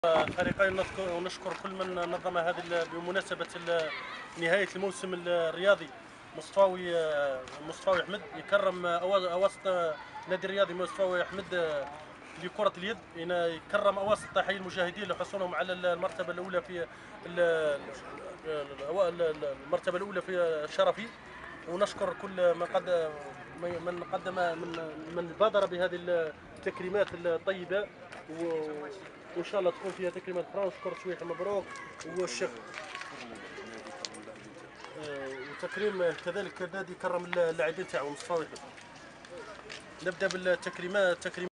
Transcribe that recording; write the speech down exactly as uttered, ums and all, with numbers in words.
الفريقين نذكر ونشكر كل من نظم هذه بمناسبة نهاية الموسم الرياضي. مصطفاوي مصطفاوي أحمد يكرم أواسط نادي الرياضي مصطفاوي أحمد لكرة اليد، يكرم أواسط حي المشاهدين لحصولهم على المرتبة الأولى في المرتبة الأولى في الشرفي. ونشكر كل من قد من قدم من من بادر بهذه التكريمات الطيبة، وان شاء الله تكون فيها تكريمات اخرى. ونشكر سويح مبروك والشيخ وتكريم كذلك النادي كرم اللاعبين تاعو مصطفى. نبدا بالتكريمات. تكريم